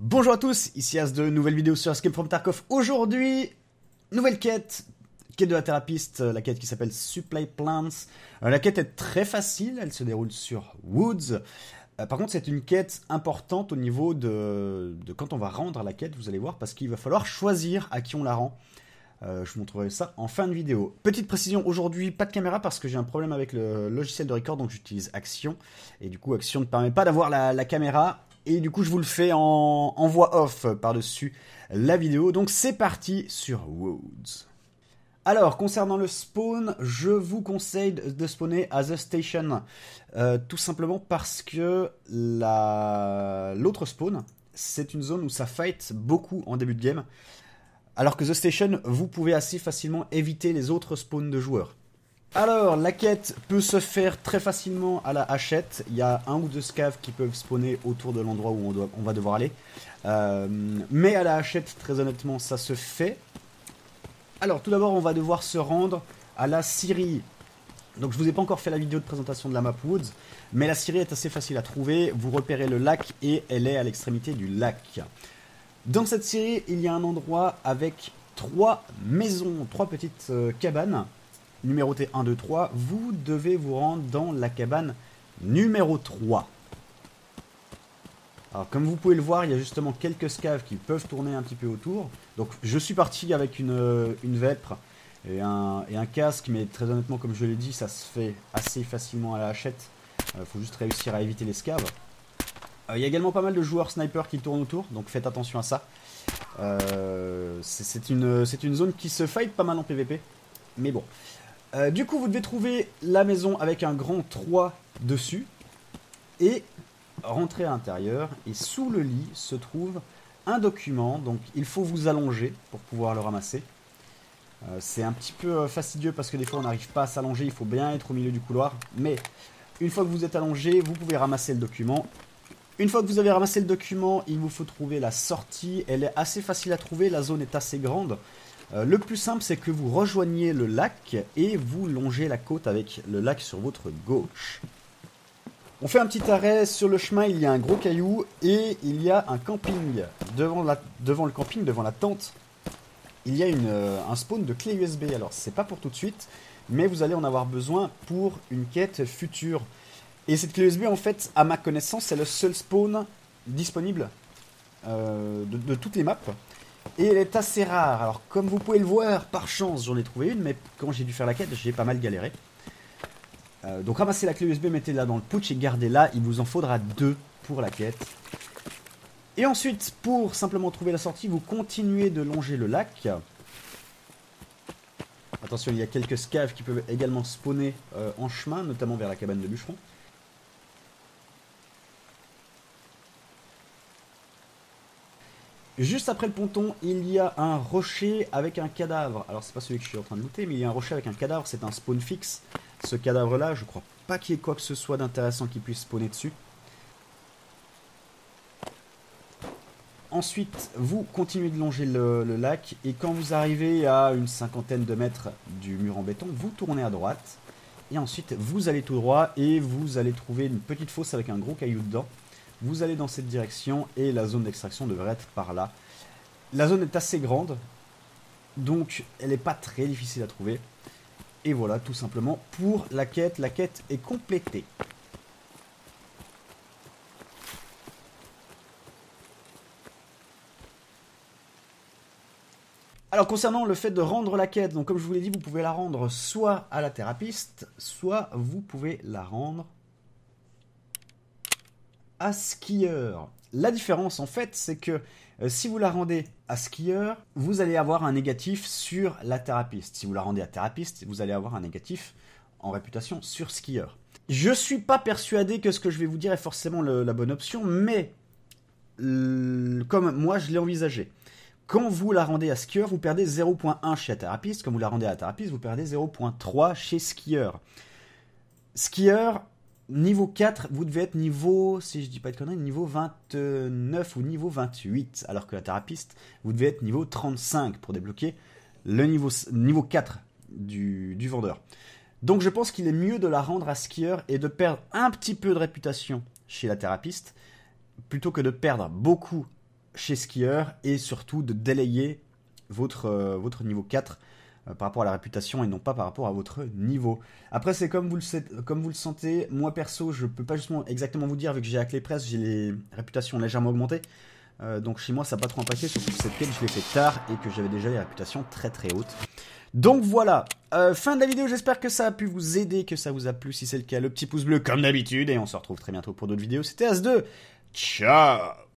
Bonjour à tous, ici As2, nouvelle vidéo sur Escape from Tarkov. Aujourd'hui, nouvelle quête de la thérapeute, la quête qui s'appelle Supply Plants. La quête est très facile, elle se déroule sur Woods. Par contre, c'est une quête importante au niveau de quand on va rendre la quête, vous allez voir, parce qu'il va falloir choisir à qui on la rend. Je vous montrerai ça en fin de vidéo. Petite précision, aujourd'hui, pas de caméra parce que j'ai un problème avec le logiciel de record, donc j'utilise Action. Et du coup, Action ne permet pas d'avoir la caméra. Et du coup, je vous le fais en voix off par-dessus la vidéo. Donc, c'est parti sur Woods. Alors, concernant le spawn, je vous conseille de spawner à The Station. Tout simplement parce que l'autre spawn, c'est une zone où ça fight beaucoup en début de game. Alors que The Station, vous pouvez assez facilement éviter les autres spawns de joueurs. Alors, la quête peut se faire très facilement à la hachette. Il y a un ou deux scavs qui peuvent spawner autour de l'endroit où on va devoir aller. Mais à la hachette, très honnêtement, ça se fait. Alors, tout d'abord, on va devoir se rendre à la scierie. Donc, je vous ai pas encore fait la vidéo de présentation de la map Woods. Mais la scierie est assez facile à trouver. Vous repérez le lac et elle est à l'extrémité du lac. Dans cette scierie, il y a un endroit avec 3 maisons, 3 petites cabanes. Numéroté 1, 2, 3, vous devez vous rendre dans la cabane numéro 3. Alors comme vous pouvez le voir, il y a justement quelques scavs qui peuvent tourner un petit peu autour. Donc je suis parti avec une vêpre et un casque, mais très honnêtement, comme je l'ai dit, ça se fait assez facilement à la hachette. Il faut juste réussir à éviter les scavs. Il y a également pas mal de joueurs snipers qui tournent autour, donc faites attention à ça. C'est une zone qui se fight pas mal en PvP, mais bon. Du coup, vous devez trouver la maison avec un grand 3 dessus et rentrer à l'intérieur. Et sous le lit se trouve un document, donc il faut vous allonger pour pouvoir le ramasser. C'est un petit peu fastidieux parce que des fois on n'arrive pas à s'allonger, il faut bien être au milieu du couloir. Mais une fois que vous êtes allongé, vous pouvez ramasser le document. Une fois que vous avez ramassé le document, il vous faut trouver la sortie. Elle est assez facile à trouver, la zone est assez grande. Le plus simple, c'est que vous rejoignez le lac et vous longez la côte avec le lac sur votre gauche. On fait un petit arrêt sur le chemin, il y a un gros caillou et il y a un camping. Devant le camping, devant la tente, il y a un spawn de clé USB. Alors, c'est pas pour tout de suite, mais vous allez en avoir besoin pour une quête future. Et cette clé USB, en fait, à ma connaissance, c'est le seul spawn disponible de toutes les maps. Et elle est assez rare. Alors comme vous pouvez le voir, par chance j'en ai trouvé une, mais quand j'ai dû faire la quête, j'ai pas mal galéré. Donc ramassez la clé USB, mettez-la dans le putsch et gardez-la. Il vous en faudra 2 pour la quête. Et ensuite, pour simplement trouver la sortie, vous continuez de longer le lac. Attention, il y a quelques scavs qui peuvent également spawner en chemin, notamment vers la cabane de bûcheron. Juste après le ponton, il y a un rocher avec un cadavre. Alors c'est pas celui que je suis en train de looter, mais il y a un rocher avec un cadavre, c'est un spawn fixe. Ce cadavre là, je crois pas qu'il y ait quoi que ce soit d'intéressant qui puisse spawner dessus. Ensuite, vous continuez de longer le lac, et quand vous arrivez à une cinquantaine de mètres du mur en béton, vous tournez à droite. Et ensuite, vous allez tout droit, et vous allez trouver une petite fosse avec un gros caillou dedans. Vous allez dans cette direction et la zone d'extraction devrait être par là. La zone est assez grande, donc elle n'est pas très difficile à trouver. Et voilà, tout simplement pour la quête est complétée. Alors concernant le fait de rendre la quête, donc comme je vous l'ai dit, vous pouvez la rendre soit à la thérapeute, soit vous pouvez la rendre à skieur. La différence en fait, c'est que si vous la rendez à skieur, vous allez avoir un négatif sur la thérapeute. Si vous la rendez à thérapeute, vous allez avoir un négatif en réputation sur skieur. Je suis pas persuadé que ce que je vais vous dire est forcément la bonne option, mais comme moi je l'ai envisagé. Quand vous la rendez à skieur, vous perdez 0.1 chez la thérapeute. Quand vous la rendez à thérapeute, vous perdez 0.3 chez skieur. Skieur, niveau 4, vous devez être niveau, si je dis pas de conneries, niveau 29 ou niveau 28. Alors que la thérapeute, vous devez être niveau 35 pour débloquer le niveau 4 du vendeur. Donc je pense qu'il est mieux de la rendre à skieur et de perdre un petit peu de réputation chez la thérapeute plutôt que de perdre beaucoup chez skieur et surtout de délayer votre niveau 4 par rapport à la réputation et non pas par rapport à votre niveau. Après, c'est comme vous le sentez. Moi, perso, je peux pas justement exactement vous dire, vu que j'ai hack les presses, j'ai les réputations légèrement augmentées. Donc chez moi, ça n'a pas trop impacté, surtout que cette quête, je l'ai fait tard et que j'avais déjà les réputations très très hautes. Donc voilà, fin de la vidéo, j'espère que ça a pu vous aider, que ça vous a plu. Si c'est le cas, le petit pouce bleu comme d'habitude. Et on se retrouve très bientôt pour d'autres vidéos. C'était As2. Ciao!